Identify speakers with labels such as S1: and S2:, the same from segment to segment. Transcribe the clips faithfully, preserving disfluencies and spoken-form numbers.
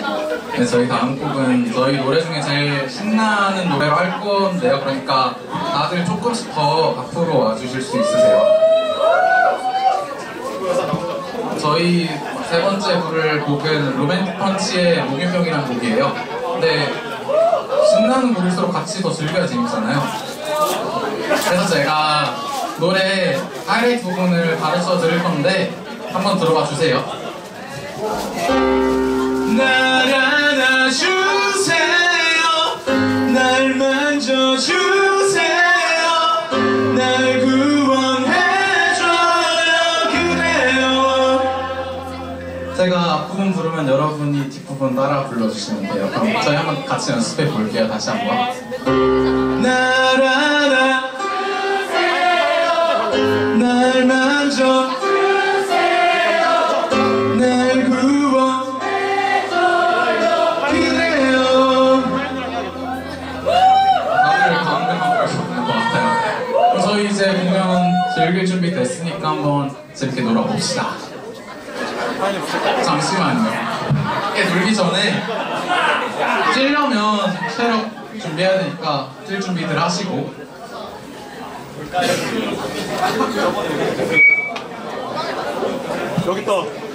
S1: 네, 저희 다음 곡은 저희 노래 중에 제일 신나는 노래로 할 건데요. 그러니까 다들 조금씩 더 앞으로 와주실 수 있으세요? 저희 세 번째 부를 곡은 로맨틱 펀치의 목유병이라는 곡이에요. 근데 신나는 곡일수록 같이 더 즐겨야 재밌잖아요. 그래서 제가 노래 하이라이트 부분을 가르쳐 드릴 건데 한번 들어봐 주세요. 날 안아주세요. 날 만져주세요. 날 구원해줘요. 그래요. 제가 앞부분 부르면 여러분이 뒷부분 따라 불러주시면 돼요. 그럼 저희 한번 같이 연습해 볼게요. 다시 한번. 날 안아주세요. 날 만져 이제 공연 즐길 준비 됐으니까 한번 재밌게 놀아봅시다. 잠시만요. 이렇게 놀기 전에 뛰려면 체력 준비해야 되니까 뛸 준비들 하시고.
S2: 여기 있다.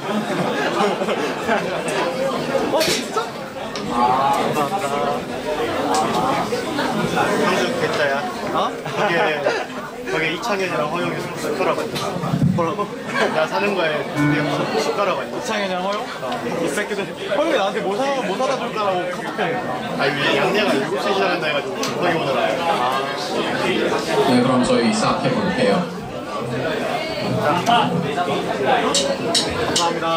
S2: 어 진짜? 아 감사합니다. 형준 괴짜야. 어? 거기에 거기에 이창현이랑 허영이 숟가락 앉아. 뭐라고? 나 사는 거에 숟가락 앉아. 이창현이랑 허영? 어. 이 새끼들 허영이 나한테 뭐 사, 뭐 사다 줄 거라고 카톡해.
S1: 아니
S2: 양내가 일곱 시에 시작한다 해가지고 급하게 오느라. 아.
S1: 네, 그럼 저희 시작해볼게요.
S2: 감사합니다.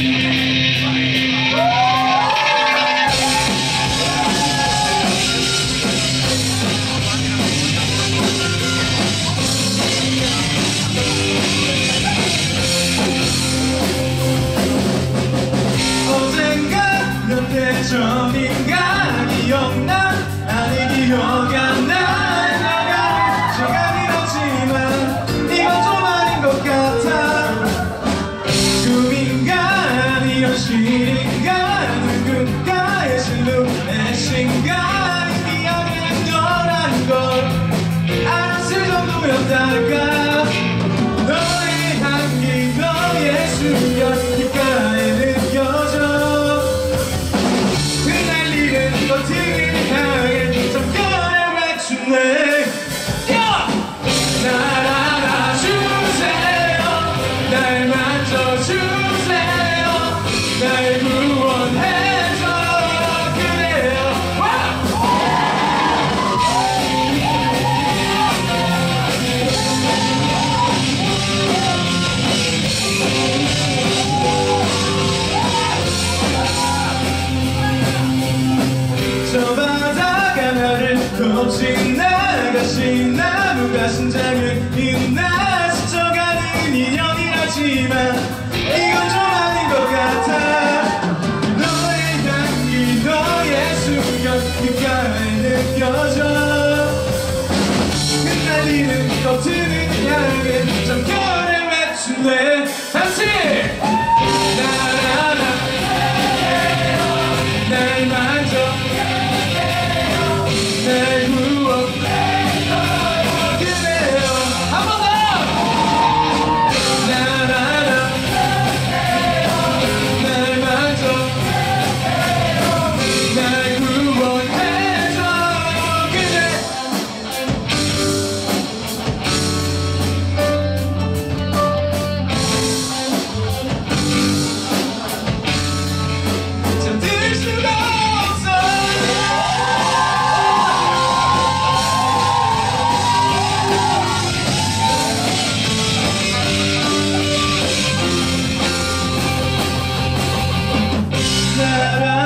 S1: 점인가 기억나? 아니 기억이 안 나. 시간이 흐르지만 이건 좀 아닌 것 같아. 꿈인가 아니 현실인가 누군가의 실루엣인가 기억이 너란 걸 알았을 정도였다가 너의 향기 너의 수면 귓가에 느껴져. 버티는 향해 잠깐의 외출래. 날 안아주세요. 날 만져주세요. 날 구원해줘요. 그래요. 저 바다가 나를 덮친 나가신 나무가 심장을 잇나 스쳐가는 인연이라지만 이건 좀 아닌 것 같아. 너의 향기 너의 수면 귓가에 느껴져. 흩날리는 겉을 향해 잠결에 외출래. 다시 날 안아 날 만져 날 구원해줘. 그래요. 한 번 더. 날 안아 날 만져 날 구원해줘. 그래. 잠들 수가 없어. 날